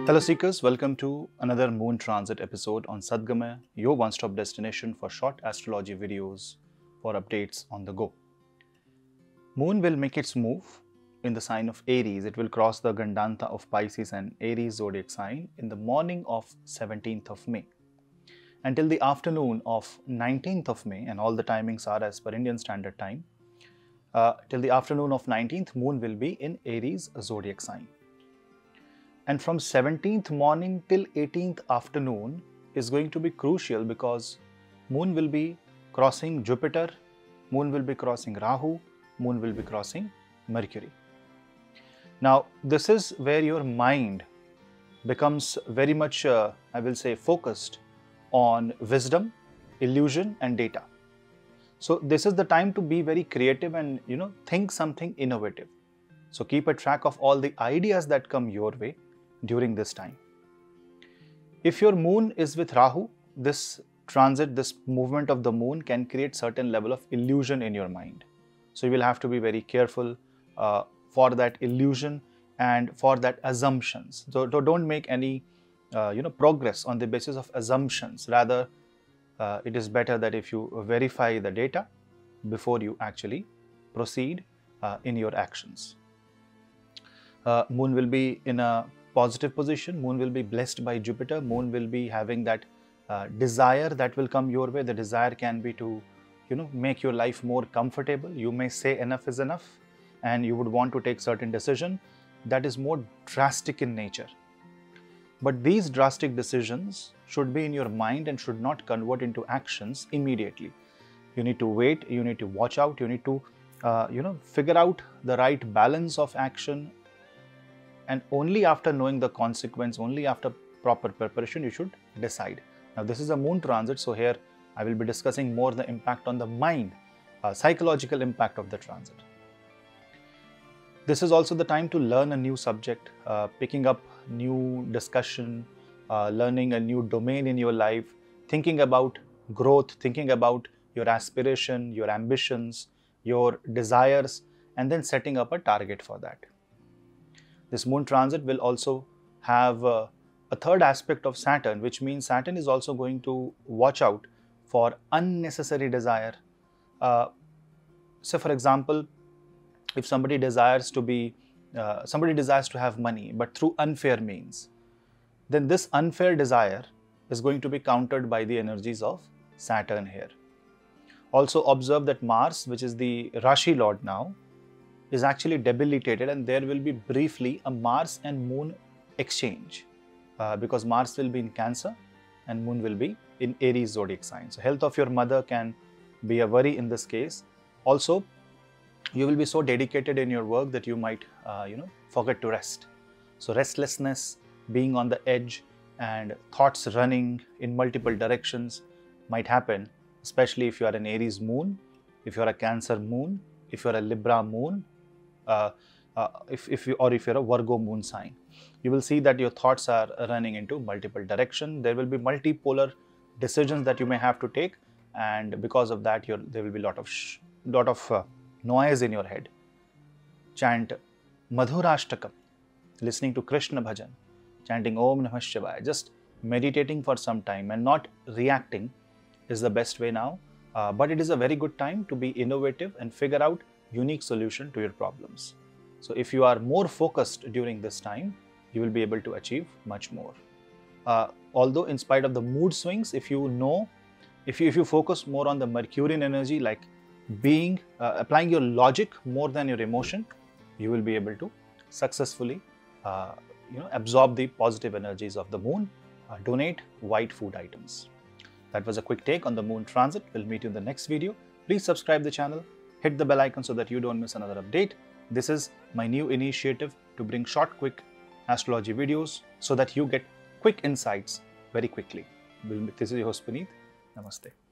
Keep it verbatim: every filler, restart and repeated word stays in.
Hello Seekers, welcome to another Moon Transit episode on Sadgamaya, your one-stop destination for short astrology videos for updates on the go. Moon will make its move in the sign of Aries. It will cross the Gandanta of Pisces and Aries zodiac sign in the morning of seventeenth of May. Until the afternoon of nineteenth of May, and all the timings are as per Indian Standard Time, uh, till the afternoon of nineteenth, Moon will be in Aries zodiac sign. And from seventeenth morning till eighteenth afternoon is going to be crucial because Moon will be crossing Jupiter, Moon will be crossing Rahu, Moon will be crossing Mercury. Now, this is where your mind becomes very much, uh, I will say, focused on wisdom, illusion and data. So this is the time to be very creative and, you know, think something innovative. So keep a track of all the ideas that come your way during this time. If your moon is with Rahu, this transit, this movement of the moon can create certain level of illusion in your mind. So you will have to be very careful uh, for that illusion and for that assumptions. So, so don't make any uh, you know progress on the basis of assumptions. Rather, uh, it is better that if you verify the data before you actually proceed uh, in your actions. Uh, moon will be in a positive position, Moon will be blessed by Jupiter, Moon will be having that uh, desire that will come your way. The desire can be to, you know, make your life more comfortable. You may say enough is enough and you would want to take certain decision that is more drastic in nature. But these drastic decisions should be in your mind and should not convert into actions immediately. You need to wait, you need to watch out, you need to, uh, you know, figure out the right balance of action. And only after knowing the consequence, only after proper preparation, you should decide. Now, this is a moon transit, so here I will be discussing more the impact on the mind, uh, psychological impact of the transit. This is also the time to learn a new subject, uh, picking up new discussion, uh, learning a new domain in your life, thinking about growth, thinking about your aspiration, your ambitions, your desires, and then setting up a target for that. This moon transit will also have uh, a third aspect of Saturn, which means Saturn is also going to watch out for unnecessary desire. Uh, so, for example, if somebody desires to be, uh, somebody desires to have money, but through unfair means, then this unfair desire is going to be countered by the energies of Saturn here. Also observe that Mars, which is the Rashi Lord now, is actually debilitated, and there will be briefly a Mars and Moon exchange uh, because Mars will be in Cancer and Moon will be in Aries zodiac sign. So health of your mother can be a worry in this case. Also, you will be so dedicated in your work that you might uh, you know forget to rest. So restlessness, being on the edge and thoughts running in multiple directions might happen, especially if you are an Aries moon, if you are a Cancer moon, if you are a Libra moon, Uh, uh, if, if you or if you're a Virgo moon sign. You will see that your thoughts are running into multiple directions. There will be multipolar decisions that you may have to take, and because of that you're, there will be a lot of sh lot of uh, noise in your head. Chant Madhurashtakam, listening to Krishna bhajan, chanting Om Namah Shivaya, just meditating for some time and not reacting is the best way now. Uh, but it is a very good time to be innovative and figure out unique solution to your problems. So if you are more focused during this time, you will be able to achieve much more. Uh, although in spite of the mood swings, if you know, if you, if you focus more on the Mercurian energy, like being, uh, applying your logic more than your emotion, you will be able to successfully uh, you know, absorb the positive energies of the moon, uh, donate white food items. That was a quick take on the moon transit. We'll meet you in the next video. Please subscribe the channel. Hit the bell icon so that you don't miss another update. This is my new initiative to bring short, quick astrology videos so that you get quick insights very quickly. This is your host Puneet. Namaste.